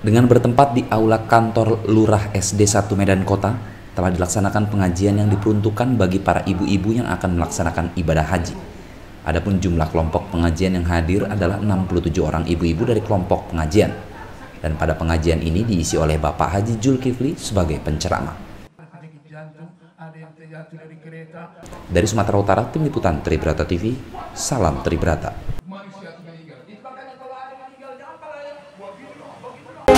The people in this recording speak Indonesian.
Dengan bertempat di aula kantor Lurah SD 1 Medan Kota, telah dilaksanakan pengajian yang diperuntukkan bagi para ibu-ibu yang akan melaksanakan ibadah haji. Adapun jumlah kelompok pengajian yang hadir adalah 67 orang ibu-ibu dari kelompok pengajian. Dan pada pengajian ini diisi oleh Bapak Haji Zulkifli sebagai penceramah. Dari Sumatera Utara, Tim Liputan Tribrata TV, salam Tribrata.